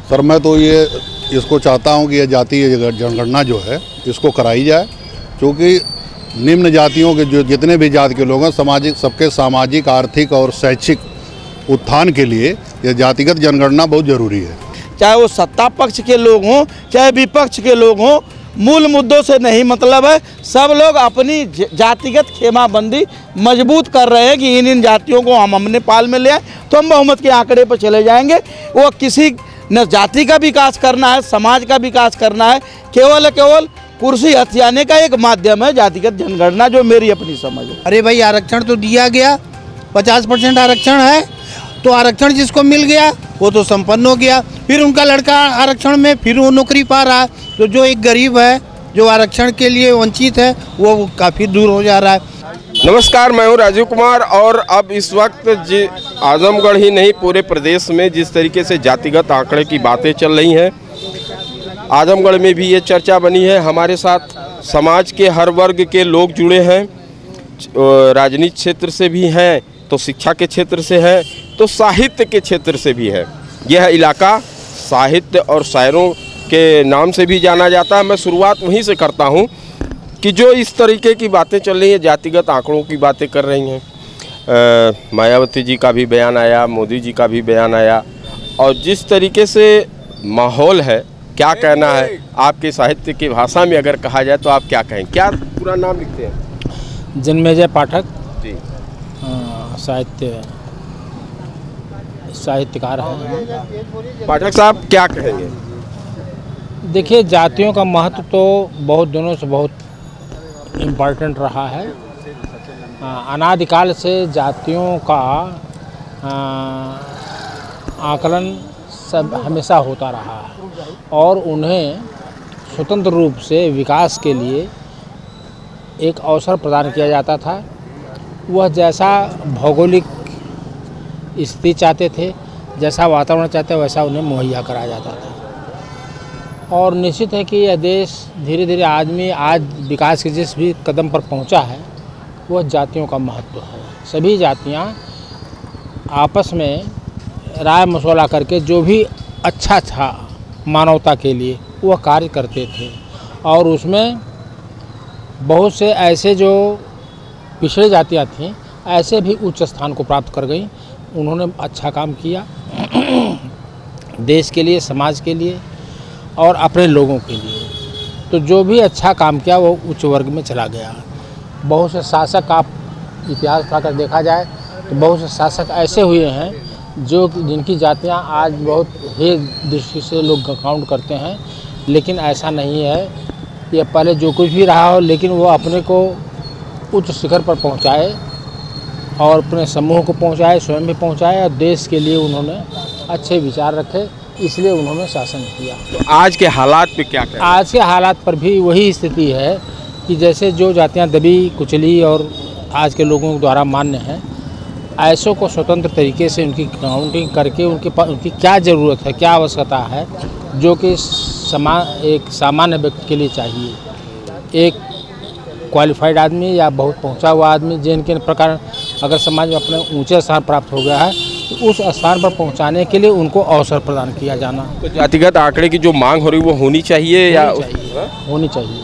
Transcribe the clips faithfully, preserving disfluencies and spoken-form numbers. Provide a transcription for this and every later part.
Sir मैं तो ये इसको चाहता हूँ कि यह जातीय जनगणना जो है इसको कराई जाए, क्योंकि निम्न जातियों के जो जितने भी जाति के लोग हैं सामाजिक सबके सामाजिक आर्थिक और शैक्षिक उत्थान के लिए यह जातिगत जनगणना बहुत ज़रूरी है। चाहे वो सत्ता पक्ष के लोग हों चाहे विपक्ष के लोग हों, मूल मुद्दों से नहीं मतलब है। सब लोग अपनी जातिगत खेमाबंदी मजबूत कर रहे हैं कि इन इन जातियों को हम अपने पाल में ले आए तो हम बहुमत के आंकड़े पर चले जाएंगे। वो किसी न जाति का विकास करना है, समाज का विकास करना है, केवल केवल कुर्सी हथियाने का एक माध्यम है जातिगत जनगणना, जो मेरी अपनी समझ है। अरे भाई आरक्षण तो दिया गया, पचास परसेंट आरक्षण है तो आरक्षण जिसको मिल गया वो तो संपन्न हो गया। फिर उनका लड़का आरक्षण में फिर वो नौकरी पा रहा है, तो जो एक गरीब है जो आरक्षण के लिए वंचित है वो काफ़ी दूर हो जा रहा है। नमस्कार, मैं हूं राजीव कुमार और अब इस वक्त जी आजमगढ़ ही नहीं पूरे प्रदेश में जिस तरीके से जातिगत आंकड़े की बातें चल रही हैं, आजमगढ़ में भी ये चर्चा बनी है। हमारे साथ समाज के हर वर्ग के लोग जुड़े हैं, राजनीति क्षेत्र से भी हैं, तो शिक्षा के क्षेत्र से है, तो साहित्य के क्षेत्र से भी है। यह इलाका साहित्य और शायरों के नाम से भी जाना जाता है। मैं शुरुआत वहीं से करता हूं कि जो इस तरीके की बातें चल रही हैं, जातिगत आंकड़ों की बातें कर रही हैं, मायावती जी का भी बयान आया, मोदी जी का भी बयान आया, और जिस तरीके से माहौल है, क्या कहना है आपके साहित्य की भाषा में अगर कहा जाए तो आप क्या कहें? क्या पूरा नाम लिखते हैं? जन्मेजय पाठक जी, साहित्य साहित्यकार हैं। पाठक साहब क्या कहेंगे? देखिए, जातियों का महत्व तो बहुत दिनों से बहुत इम्पॉर्टेंट रहा है। अनादिकाल से जातियों का आकलन सब हमेशा होता रहा है और उन्हें स्वतंत्र रूप से विकास के लिए एक अवसर प्रदान किया जाता था। वह जैसा भौगोलिक स्थिति चाहते थे, जैसा वातावरण चाहते वैसा उन्हें मुहैया कराया जाता था। और निश्चित है कि यह देश धीरे धीरे आदमी आज विकास के जिस भी कदम पर पहुंचा है वह जातियों का महत्व है। सभी जातियां आपस में राय मशवरा करके जो भी अच्छा था मानवता के लिए वह कार्य करते थे, और उसमें बहुत से ऐसे जो पिछड़ी जातियां थीं ऐसे भी उच्च स्थान को प्राप्त कर गई। उन्होंने अच्छा काम किया देश के लिए, समाज के लिए और अपने लोगों के लिए। तो जो भी अच्छा काम किया वो उच्च वर्ग में चला गया। बहुत से शासक, आप इतिहास पढ़कर देखा जाए तो बहुत से शासक ऐसे हुए हैं जो जिनकी जातियां आज बहुत ही दृष्टि से लोग काउंट करते हैं, लेकिन ऐसा नहीं है। ये पहले जो कुछ भी रहा हो, लेकिन वो अपने को उच्च शिखर पर पहुंचाए और अपने समूह को पहुंचाए, स्वयं भी पहुंचाए, और देश के लिए उन्होंने अच्छे विचार रखे, इसलिए उन्होंने शासन किया। तो आज के हालात पे क्या कहें? आज के हालात पर भी वही स्थिति है कि जैसे जो जातियां दबी कुचली और आज के लोगों द्वारा मान्य हैं, ऐसों को स्वतंत्र तरीके से उनकी काउंटिंग करके उनके पास उनकी क्या ज़रूरत है, क्या आवश्यकता है, जो कि समा एक सामान्य व्यक्ति के लिए चाहिए। एक क्वालिफाइड आदमी या बहुत पहुंचा हुआ आदमी जिनके प्रकार अगर समाज में अपने ऊंचे स्थान प्राप्त हो गया है तो उस स्थान पर पहुंचाने के लिए उनको अवसर प्रदान किया जाना। तो जातिगत आंकड़े की जो मांग हो रही है वो होनी चाहिए या चाहिए, होनी चाहिए।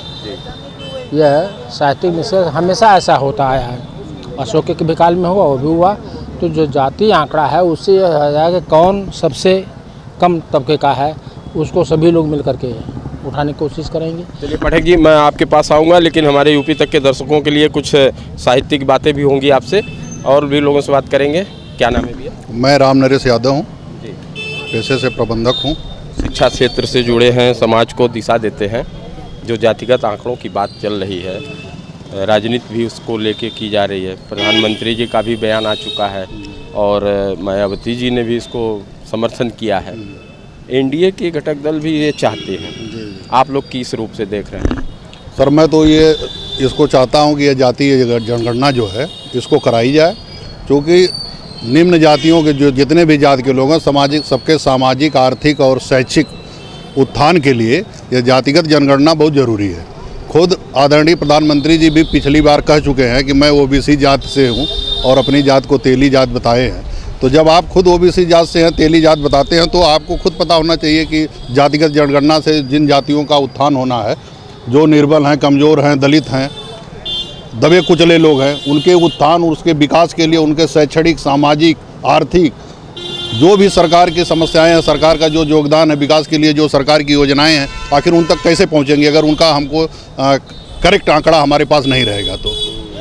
यह साहित्यिक निष्कर्ष हमेशा ऐसा होता आया है। अशोक के भी काल में हुआ, वो भी हुआ। तो जो जाति आंकड़ा है उससे यह है कि कौन सबसे कम तबके का है उसको सभी लोग मिल करके उठाने की कोशिश करेंगे। चलिए पाठक जी, मैं आपके पास आऊँगा, लेकिन हमारे यूपी तक के दर्शकों के लिए कुछ साहित्यिक बातें भी होंगी आपसे, और भी लोगों से बात करेंगे। क्या नाम है भैया? मैं राम नरेश यादव हूँ, पेशे से प्रबंधक हूँ। शिक्षा क्षेत्र से जुड़े हैं, समाज को दिशा देते हैं। जो जातिगत आंकड़ों की बात चल रही है, राजनीति भी उसको लेके की जा रही है। प्रधानमंत्री जी का भी बयान आ चुका है और मायावती जी ने भी इसको समर्थन किया है। एनडीए के घटक दल भी ये चाहते हैं। आप लोग किस रूप से देख रहे हैं? सर मैं तो ये इसको चाहता हूँ कि यह जातीय जनगणना जो है इसको कराई जाए, क्योंकि निम्न जातियों के जो जितने भी जाति के लोग हैं सामाजिक सबके सामाजिक आर्थिक और शैक्षिक उत्थान के लिए यह जातिगत जनगणना बहुत ज़रूरी है। खुद आदरणीय प्रधानमंत्री जी भी पिछली बार कह चुके हैं कि मैं ओबीसी जात से हूं और अपनी जात को तेली जात बताए हैं। तो जब आप खुद ओबीसी जात से हैं, तेली जात बताते हैं, तो आपको खुद पता होना चाहिए कि जातिगत जनगणना से जिन जातियों का उत्थान होना है, जो निर्बल हैं, कमज़ोर हैं, दलित हैं, दबे कुचले लोग हैं, उनके उत्थान और उसके विकास के लिए उनके शैक्षणिक, सामाजिक, आर्थिक जो भी सरकार की समस्याएं हैं, सरकार का जो योगदान है विकास के लिए, जो सरकार की योजनाएं हैं, आखिर उन तक कैसे पहुंचेंगे अगर उनका हमको करेक्ट आंकड़ा हमारे पास नहीं रहेगा। तो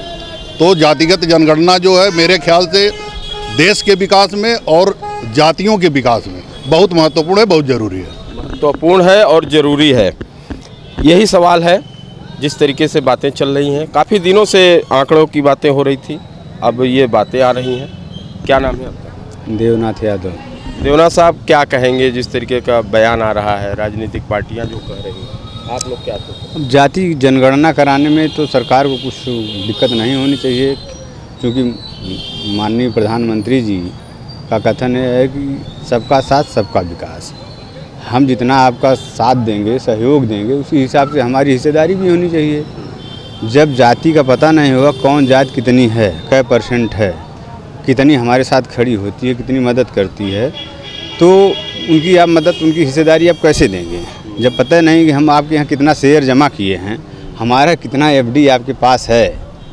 तो जातिगत जनगणना जो है मेरे ख्याल से देश के विकास में और जातियों के विकास में बहुत महत्वपूर्ण है, बहुत ज़रूरी है। महत्वपूर्ण है और ज़रूरी है, यही सवाल है। जिस तरीके से बातें चल रही हैं, काफ़ी दिनों से आंकड़ों की बातें हो रही थी, अब ये बातें आ रही हैं। क्या नाम है आपका? देवनाथ यादव। देवनाथ साहब, क्या कहेंगे जिस तरीके का बयान आ रहा है, राजनीतिक पार्टियां जो कह रही हैं, आप लोग क्या सोचते हैं? जाति जनगणना कराने में तो सरकार को कुछ दिक्कत नहीं होनी चाहिए, क्योंकि माननीय प्रधानमंत्री जी का कथन है कि सबका साथ सबका विकास। हम जितना आपका साथ देंगे, सहयोग देंगे, उसी हिसाब से हमारी हिस्सेदारी भी होनी चाहिए। जब जाति का पता नहीं होगा कौन जात कितनी है, कै परसेंट है, कितनी हमारे साथ खड़ी होती है, कितनी मदद करती है, तो उनकी आप मदद, उनकी हिस्सेदारी आप कैसे देंगे जब पता नहीं कि हम आपके यहाँ कितना शेयर जमा किए हैं, हमारा कितना एफडी आपके पास है,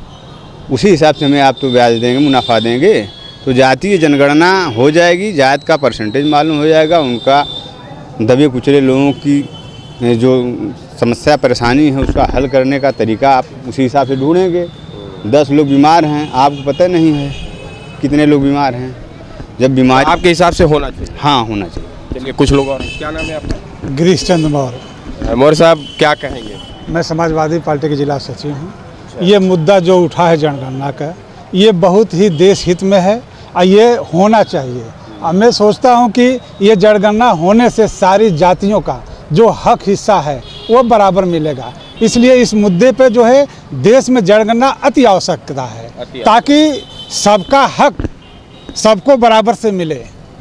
उसी हिसाब से हमें आप तो ब्याज देंगे, मुनाफा देंगे। तो जातीय जनगणना हो जाएगी, जात का परसेंटेज मालूम हो जाएगा, उनका दबे कुचले लोगों की जो समस्या परेशानी है उसका हल करने का तरीका आप उसी हिसाब से ढूंढेंगे। दस लोग बीमार हैं, आपको पता नहीं है कितने लोग बीमार हैं। जब बीमार आपके हिसाब से होना चाहिए? हाँ, होना चाहिए। चलिए, कुछ लोग और। क्या नाम है आपका? गिरीश चंद्र मौर्य। मौर्य साहब, क्या कहेंगे? मैं समाजवादी पार्टी के जिला सचिव हूँ। ये मुद्दा जो उठा है जनगणना का, ये बहुत ही देश हित में है और ये होना चाहिए। और मैं सोचता हूँ कि ये जनगणना होने से सारी जातियों का जो हक हिस्सा है वो बराबर मिलेगा। इसलिए इस मुद्दे पे जो है देश में जनगणना अति आवश्यकता है, ताकि सबका हक सबको बराबर से मिले।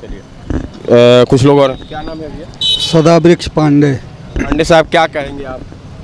चलिए, कुछ लोग और। क्या नाम है भैया? सदावृक्ष पांडे। पांडे साहब, क्या कहेंगे आप?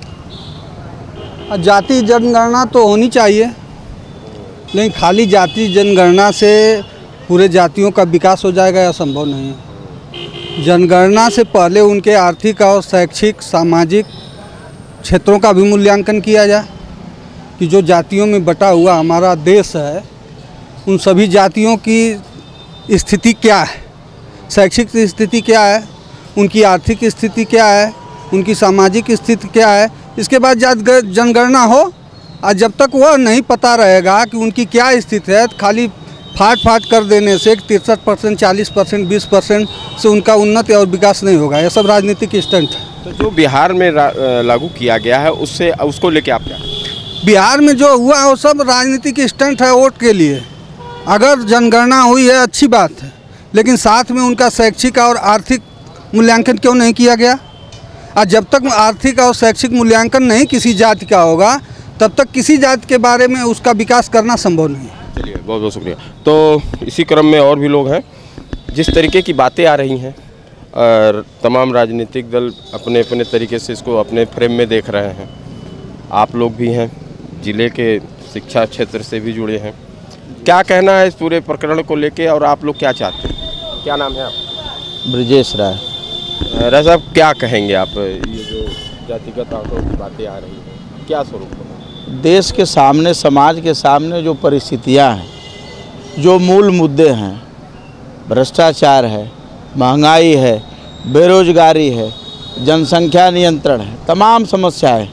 जाति जनगणना तो होनी चाहिए, लेकिन खाली जाति जनगणना से पूरे जातियों का विकास हो जाएगा यह संभव नहीं है। जनगणना से पहले उनके आर्थिक और शैक्षिक, सामाजिक क्षेत्रों का भी मूल्यांकन किया जाए कि जो जातियों में बटा हुआ हमारा देश है, उन सभी जातियों की स्थिति क्या है, शैक्षिक स्थिति क्या है, उनकी आर्थिक स्थिति क्या है, उनकी सामाजिक स्थिति क्या है। इसके बाद जनगणना हो, और जब तक वह नहीं पता रहेगा कि उनकी क्या स्थिति है, खाली फाट फाट कर देने से तिरसठ परसेंट, चालीस परसेंट, बीस परसेंट से उनका उन्नति और विकास नहीं होगा। यह सब राजनीतिक स्टंट है। तो जो बिहार में लागू किया गया है, उससे उसको लेके आप क्या? बिहार में जो हुआ है वो सब राजनीतिक स्टंट है, वोट के लिए। अगर जनगणना हुई है अच्छी बात है, लेकिन साथ में उनका शैक्षिक और आर्थिक मूल्यांकन क्यों नहीं किया गया? और जब तक आर्थिक और शैक्षिक मूल्यांकन नहीं किसी जाति का होगा, तब तक किसी जाति के बारे में उसका विकास करना संभव नहीं। चलिए, बहुत बहुत शुक्रिया। तो इसी क्रम में और भी लोग हैं। जिस तरीके की बातें आ रही हैं, और तमाम राजनीतिक दल अपने अपने तरीके से इसको अपने फ्रेम में देख रहे हैं। आप लोग भी हैं, ज़िले के शिक्षा क्षेत्र से भी जुड़े हैं। क्या कहना है इस पूरे प्रकरण को लेके, और आप लोग क्या चाहते हैं? क्या नाम है आप? ब्रजेश राय। राय साहब, क्या कहेंगे आप? ये जो जातिगत आंकड़ों की बातें आ रही हैं, क्या स्वरूप है? देश के सामने, समाज के सामने जो परिस्थितियां हैं, जो मूल मुद्दे हैं, भ्रष्टाचार है, महंगाई है, बेरोजगारी है, जनसंख्या नियंत्रण है, तमाम समस्याएं,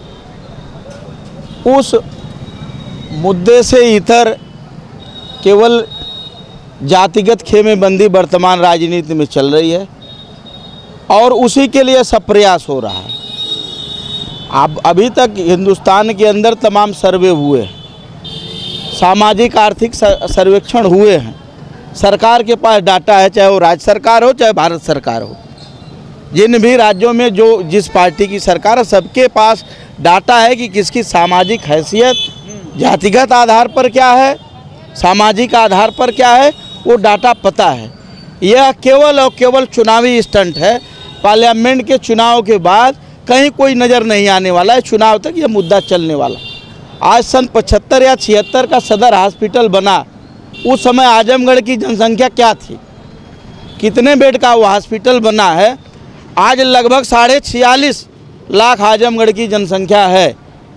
उस मुद्दे से इतर केवल जातिगत खेमेबंदी वर्तमान राजनीति में चल रही है, और उसी के लिए सब प्रयास हो रहा है। अब अभी तक हिंदुस्तान के अंदर तमाम सर्वे हुए, सामाजिक आर्थिक सर्वेक्षण हुए हैं। सरकार के पास डाटा है, चाहे वो राज्य सरकार हो चाहे भारत सरकार हो। जिन भी राज्यों में जो जिस पार्टी की सरकार है, सबके पास डाटा है कि किसकी सामाजिक हैसियत जातिगत आधार पर क्या है, सामाजिक आधार पर क्या है, वो डाटा पता है। यह केवल और केवल चुनावी स्टंट है। पार्लियामेंट के चुनाव के बाद कहीं कोई नज़र नहीं आने वाला है, चुनाव तक यह मुद्दा चलने वाला। आज सन पचहत्तर या छिहत्तर का सदर हॉस्पिटल बना, उस समय आजमगढ़ की जनसंख्या क्या थी, कितने बेड का वो हॉस्पिटल बना है। आज लगभग साढ़े छियालीस लाख आजमगढ़ की जनसंख्या है।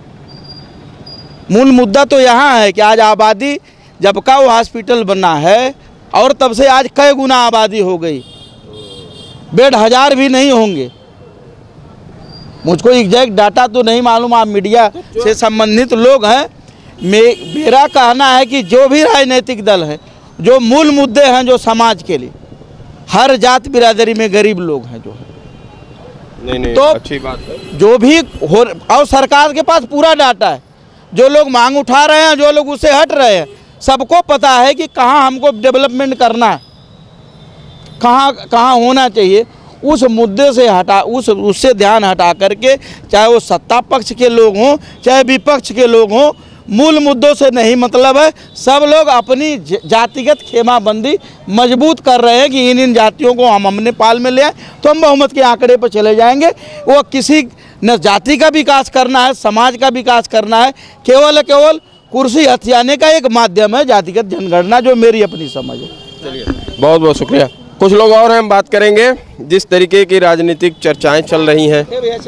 मूल मुद्दा तो यहाँ है कि आज आबादी जब का वो हॉस्पिटल बना है और तब से आज कई गुना आबादी हो गई, बेड हजार भी नहीं होंगे। मुझको एग्जैक्ट डाटा तो नहीं मालूम, आप मीडिया से संबंधित लोग हैं। मे मेरा कहना है कि जो भी राजनीतिक दल है, जो मूल मुद्दे हैं जो समाज के लिए, हर जात बिरादरी में गरीब लोग हैं जो है, नहीं नहीं तो अच्छी बात है। जो भी हो, और सरकार के पास पूरा डाटा है। जो लोग मांग उठा रहे हैं, जो लोग उससे हट रहे हैं, सबको पता है कि कहाँ हमको डेवलपमेंट करना है, कहाँ कहाँ होना चाहिए। उस मुद्दे से हटा उस उससे ध्यान हटा करके, चाहे वो सत्ता पक्ष के लोग हों चाहे विपक्ष के लोग हों, मूल मुद्दों से नहीं मतलब है। सब लोग अपनी जातिगत खेमाबंदी मजबूत कर रहे हैं कि इन इन जातियों को हम अपने पाल में ले आए तो हम बहुमत के आंकड़े पर चले जाएंगे। वो किसी न जाति का विकास करना है, समाज का विकास करना है, केवल केवल कुर्सी हथियाने का एक माध्यम है जातिगत जनगणना, जो मेरी अपनी समझ है। चलिए, बहुत बहुत शुक्रिया। कुछ लोग और हैं, हम बात करेंगे। जिस तरीके की राजनीतिक चर्चाएं चल रही हैं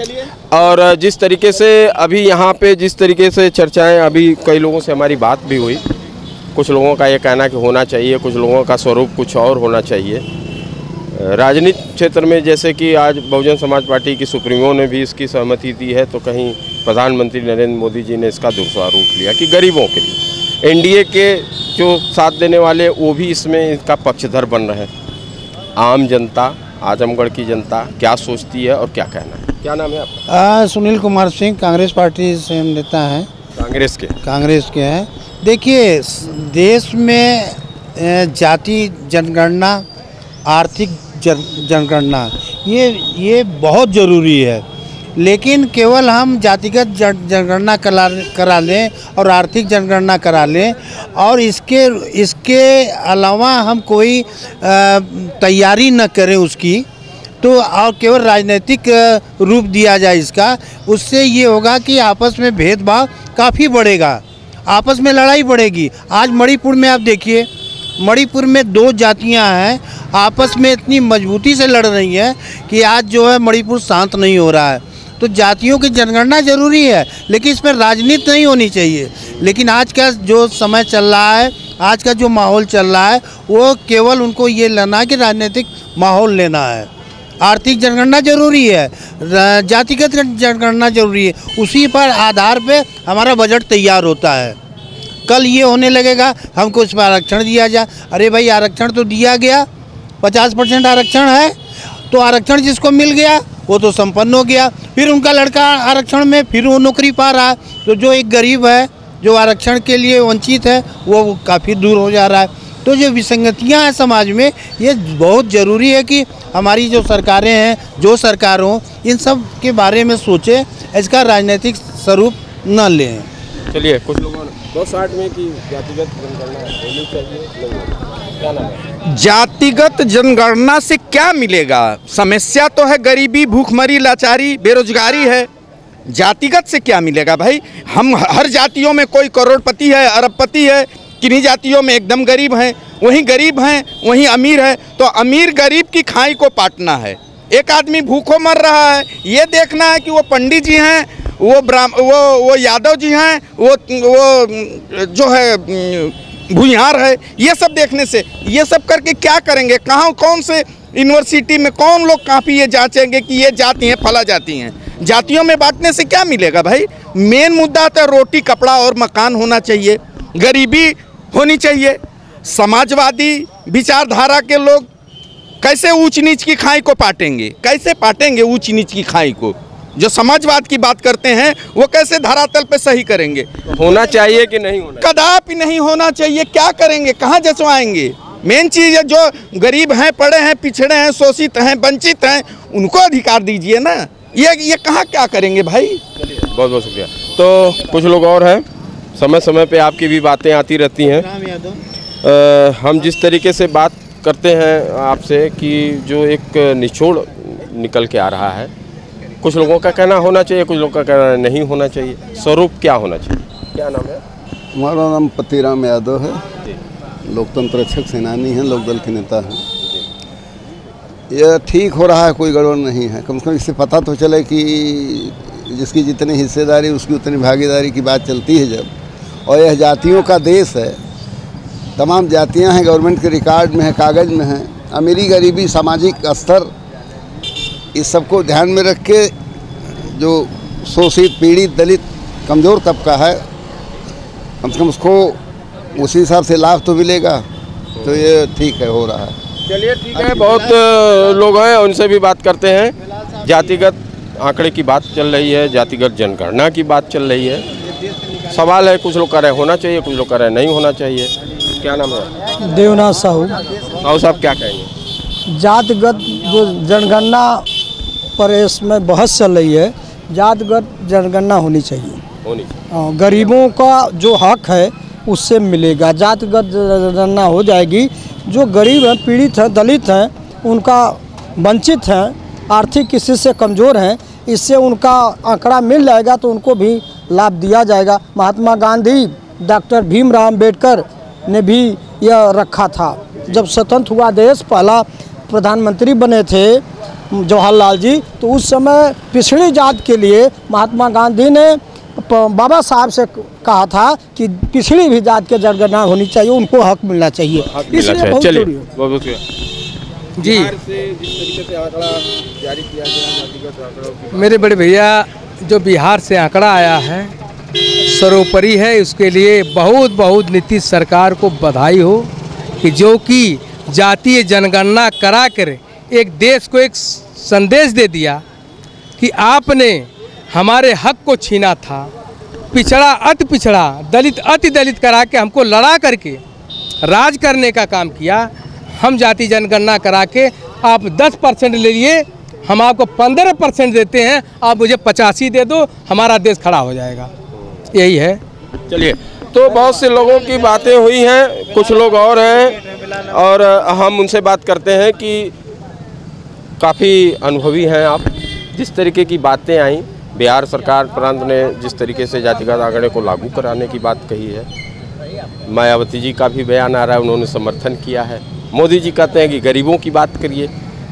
और जिस तरीके से अभी यहाँ पे जिस तरीके से चर्चाएं, अभी कई लोगों से हमारी बात भी हुई। कुछ लोगों का ये कहना कि होना चाहिए, कुछ लोगों का स्वरूप कुछ और होना चाहिए। राजनीतिक क्षेत्र में जैसे कि आज बहुजन समाज पार्टी की सुप्रीमो ने भी इसकी सहमति दी है, तो कहीं प्रधानमंत्री नरेंद्र मोदी जी ने इसका दूसरा रूप लिया कि गरीबों के लिए एनडीए के जो साथ देने वाले वो भी इसमें इसका पक्षधर बन रहे हैं। आम जनता, आजमगढ़ की जनता क्या सोचती है और क्या कहना है? क्या नाम है आपका? सुनील कुमार सिंह, कांग्रेस पार्टी से हम नेता हैं। कांग्रेस के कांग्रेस के हैं। देखिए, देश में जाति जनगणना, आर्थिक जन जनगणना ये ये बहुत ज़रूरी है, लेकिन केवल हम जातिगत जनगणना करा करा लें और आर्थिक जनगणना करा लें और इसके इसके अलावा हम कोई तैयारी न करें उसकी, तो और केवल राजनीतिक रूप दिया जाए इसका, उससे ये होगा कि आपस में भेदभाव काफ़ी बढ़ेगा, आपस में लड़ाई बढ़ेगी। आज मणिपुर में आप देखिए, मणिपुर में दो जातियां हैं, आपस में इतनी मजबूती से लड़ रही हैं कि आज जो है मणिपुर शांत नहीं हो रहा है। तो जातियों की जनगणना जरूरी है, लेकिन इसमें राजनीति नहीं होनी चाहिए। लेकिन आज का जो समय चल रहा है, आज का जो माहौल चल रहा है, वो केवल उनको ये लेना है कि राजनीतिक माहौल लेना है। आर्थिक जनगणना जरूरी है, जातिगत जनगणना जरूरी है, उसी पर आधार पे हमारा बजट तैयार होता है। कल ये होने लगेगा हमको इसमें आरक्षण दिया जाए, अरे भाई आरक्षण तो दिया गया, पचास परसेंट आरक्षण है, तो आरक्षण जिसको मिल गया वो तो संपन्न हो गया। फिर उनका लड़का आरक्षण में फिर वो नौकरी पा रहा है, तो जो एक गरीब है, जो आरक्षण के लिए वंचित है, वो काफ़ी दूर हो जा रहा है। तो जो विसंगतियां हैं समाज में, ये बहुत ज़रूरी है कि हमारी जो सरकारें हैं, जो सरकार हो, इन सब के बारे में सोचें, इसका राजनीतिक स्वरूप न लें। चलिए, कुछ लोगों ने दो साठ में कि जातिगत जनगणना होनी चाहिए, नहीं, क्या नाम है? जातिगत जनगणना से क्या मिलेगा? समस्या तो है गरीबी, भूखमरी, लाचारी, बेरोजगारी है। जातिगत से क्या मिलेगा भाई? हम हर जातियों में कोई करोड़पति है, अरबपति है, किन्हीं जातियों में एकदम गरीब हैं, वहीं गरीब हैं वहीं अमीर है। तो अमीर गरीब की खाई को पाटना है। एक आदमी भूखों मर रहा है, ये देखना है कि वो पंडित जी हैं, वो ब्राह्म वो वो यादव जी हैं, वो वो जो है भूमिहार है, ये सब देखने से, ये सब करके क्या करेंगे? कहाँ कौन से यूनिवर्सिटी में कौन लोग काफ़ी ये जांचेंगे कि ये जाति हैं, फला जाति हैं? जातियों में बांटने से क्या मिलेगा भाई? मेन मुद्दा तो रोटी, कपड़ा और मकान होना चाहिए, गरीबी होनी चाहिए। समाजवादी विचारधारा के लोग कैसे ऊंच नीच की खाई को पाटेंगे? कैसे पाटेंगे ऊंच नीच की खाई को? जो समाजवाद की बात करते हैं वो कैसे धरातल पे सही करेंगे? होना चाहिए कि नहीं होना? कदापि नहीं होना चाहिए। क्या करेंगे? कहाँ जचवाएंगे? मेन चीज़ है, जो गरीब हैं, पढ़े हैं, पिछड़े हैं, शोषित हैं, वंचित हैं, उनको अधिकार दीजिए ना। ये ये कहाँ क्या करेंगे भाई? बहुत बहुत शुक्रिया। तो कुछ लोग और हैं, समय समय पे आपकी भी बातें आती रहती हैं। आ, हम जिस तरीके से बात करते हैं आपसे कि जो एक निचोड़ निकल के आ रहा है, कुछ लोगों का कहना होना चाहिए, कुछ लोगों का कहना नहीं होना चाहिए। स्वरूप क्या होना चाहिए? क्या नाम है? हमारा नाम पतिराम यादव है। लोकतंत्र रक्षक सेनानी हैं, लोकदल के नेता हैं। यह ठीक हो रहा है, कोई गड़बड़ नहीं है। कम से कम इससे पता तो चले कि जिसकी जितनी हिस्सेदारी उसकी उतनी भागीदारी की बात चलती है जब। और यह जातियों का देश है, तमाम जातियां हैं, गवर्नमेंट के रिकॉर्ड में है, कागज़ में है। अमीरी गरीबी सामाजिक स्तर इस सबको ध्यान में रख के जो शोषित पीड़ित दलित कमज़ोर तबका है, कम से कम उसको उसी हिसाब से लाभ तो मिलेगा। तो ये ठीक है, हो रहा है। चलिए ठीक है, बहुत लोग हैं, उनसे भी बात करते हैं। जातिगत आंकड़े की बात चल रही है, जातिगत जनगणना की बात चल रही है। सवाल है, कुछ लोग कह रहे होना चाहिए, कुछ लोग कह रहे नहीं होना चाहिए। क्या नाम है? देवनाथ साहू। साहू साहब क्या कहेंगे? जातिगत जो जनगणना पर इसमें बहस चल रही है, जातिगत जनगणना होनी चाहिए। होनी चाहिए। गरीबों का जो हक है उससे मिलेगा। जातिगत जनगणना हो जाएगी, जो गरीब हैं, पीड़ित हैं, दलित हैं, उनका वंचित हैं, आर्थिक स्थिति से कमज़ोर हैं, इससे उनका आंकड़ा मिल जाएगा तो उनको भी लाभ दिया जाएगा। महात्मा गांधी, डॉक्टर भीमराव अम्बेडकर ने भी यह रखा था। जब स्वतंत्र हुआ देश, पहला प्रधानमंत्री बने थे जवाहरलाल जी, तो उस समय पिछड़ी जात के लिए महात्मा गांधी ने बाबा साहब से कहा था कि पिछड़ी भी जात के जनगणना होनी चाहिए, उनको हक मिलना चाहिए। इसलिए बहुत चलिए, जरूरी है। बहुत बहुत जी, से जिस तरीके से आंकड़ा जारी किया गया, जातिगत आंकड़ों की मेरे बड़े भैया, जो बिहार से आंकड़ा आया है सर्वोपरि है, उसके लिए बहुत बहुत नीतीश सरकार को बधाई हो कि जो कि जातीय जनगणना करा कर एक देश को एक संदेश दे दिया कि आपने हमारे हक को छीना था, पिछड़ा अति पिछड़ा, दलित अति दलित करा के हमको लड़ा करके राज करने का काम किया। हम जाति जनगणना करा के आप दस परसेंट ले लिए, हम आपको पंद्रह परसेंट देते हैं, आप मुझे पचासी दे दो, हमारा देश खड़ा हो जाएगा। यही है। चलिए, तो बहुत से लोगों की बातें हुई हैं, कुछ लोग और हैं और हम उनसे बात करते हैं कि काफ़ी अनुभवी हैं आप। जिस तरीके की बातें आई, बिहार सरकार प्रांत ने जिस तरीके से जातिगत आंकड़े को लागू कराने की बात कही है, मायावती जी का भी बयान आ रहा है, उन्होंने समर्थन किया है। मोदी जी कहते हैं कि गरीबों की बात करिए।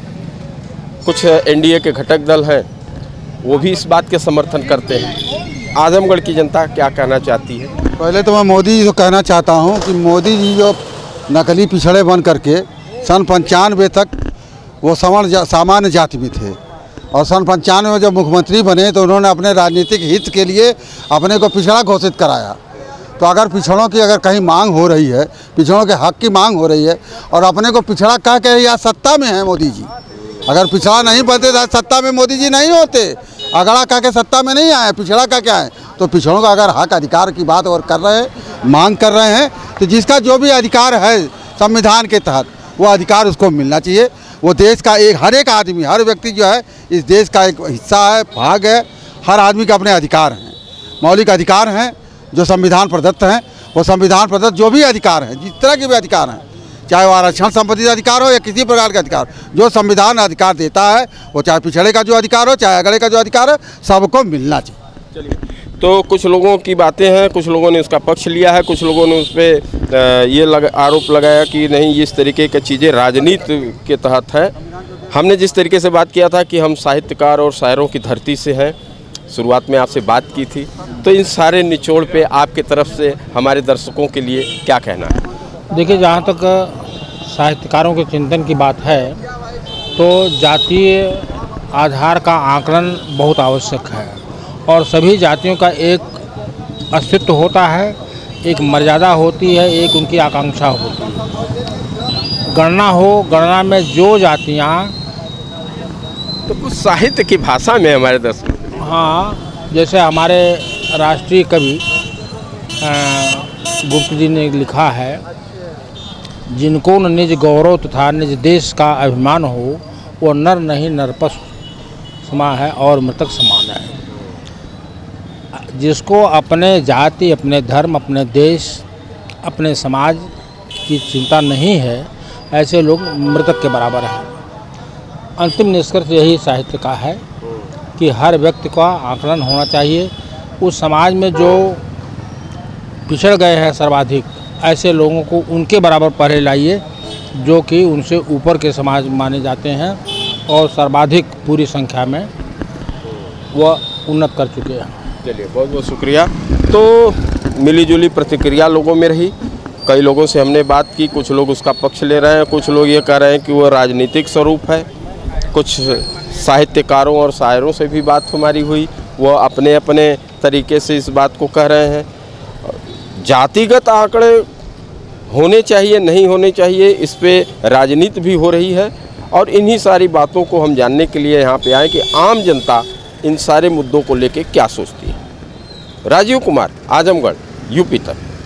कुछ एनडीए के घटक दल हैं, वो भी इस बात के समर्थन करते हैं। आजमगढ़ की जनता क्या कहना चाहती है? पहले तो मैं मोदी जी को कहना चाहता हूँ कि मोदी जी जो नकली पिछड़े बन करके सन पंचानवे तक वो सवर्ण जा, सामान्य जाति में थे, और सन पंचानवे में जब मुख्यमंत्री बने तो उन्होंने अपने राजनीतिक हित के लिए अपने को पिछड़ा घोषित कराया। तो अगर पिछड़ों की अगर कहीं मांग हो रही है, पिछड़ों के हक की मांग हो रही है, और अपने को पिछड़ा कह के या सत्ता में है मोदी जी, अगर पिछड़ा नहीं बनते तो सत्ता में मोदी जी नहीं होते। अगड़ा कह के सत्ता में नहीं आए, पिछड़ा का क्या है? तो पिछड़ों का अगर हक अधिकार की बात और कर रहे हैं, मांग कर रहे हैं, तो जिसका जो भी अधिकार है संविधान के तहत वो अधिकार उसको मिलना चाहिए। वो देश का एक हर एक आदमी, हर व्यक्ति जो है इस देश का एक हिस्सा है, भाग है। हर आदमी के अपने अधिकार हैं, मौलिक अधिकार हैं जो संविधान प्रदत्त हैं। वो संविधान प्रदत्त जो भी अधिकार हैं, जिस तरह के भी अधिकार हैं, चाहे वो आरक्षण संबंधित अधिकार हो या किसी प्रकार का अधिकार, जो संविधान अधिकार देता है, वो चाहे पिछड़े का जो अधिकार हो, चाहे अगड़े का जो अधिकार है, सबको मिलना चाहिए। चलिए, तो कुछ लोगों की बातें हैं, कुछ लोगों ने उसका पक्ष लिया है, कुछ लोगों ने उस पर ये लग, आरोप लगाया कि नहीं, इस तरीके की चीज़ें राजनीति के तहत है। हमने जिस तरीके से बात किया था कि हम साहित्यकार और शायरों की धरती से हैं, शुरुआत में आपसे बात की थी, तो इन सारे निचोड़ पे आपके तरफ से हमारे दर्शकों के लिए क्या कहना है? देखिए, जहाँ तक साहित्यकारों के चिंतन की बात है, तो जातीय आधार का आकलन बहुत आवश्यक है, और सभी जातियों का एक अस्तित्व होता है, एक मर्यादा होती है, एक उनकी आकांक्षा होती है। गणना हो, गणना में जो जातियाँ, तो कुछ साहित्य की भाषा में हमारे दर्शक, हाँ, जैसे हमारे राष्ट्रीय कवि गुप्त जी ने लिखा है, जिनको न निज गौरव तथा निज देश का अभिमान हो, वो नर नहीं नरपशु समा है और मृतक समान है। जिसको अपने जाति, अपने धर्म, अपने देश, अपने समाज की चिंता नहीं है, ऐसे लोग मृतक के बराबर हैं। अंतिम निष्कर्ष यही साहित्य का है कि हर व्यक्ति का आकलन होना चाहिए। उस समाज में जो पिछड़ गए हैं सर्वाधिक, ऐसे लोगों को उनके बराबर पढ़े लाइए जो कि उनसे ऊपर के समाज माने जाते हैं और सर्वाधिक पूरी संख्या में वह उन्नत कर चुके हैं। चलिए, बहुत बहुत शुक्रिया। तो मिलीजुली प्रतिक्रिया लोगों में रही। कई लोगों से हमने बात की, कुछ लोग उसका पक्ष ले रहे हैं, कुछ लोग ये कह रहे हैं कि वो राजनीतिक स्वरूप है। कुछ साहित्यकारों और शायरों से भी बात हमारी हुई, वो अपने अपने तरीके से इस बात को कह रहे हैं। जातिगत आंकड़े होने चाहिए नहीं होने चाहिए, इस पे राजनीति भी हो रही है और इन्हीं सारी बातों को हम जानने के लिए यहाँ पे आए कि आम जनता इन सारे मुद्दों को लेके क्या सोचती है। राजीव कुमार, आजमगढ़, यूपी तक।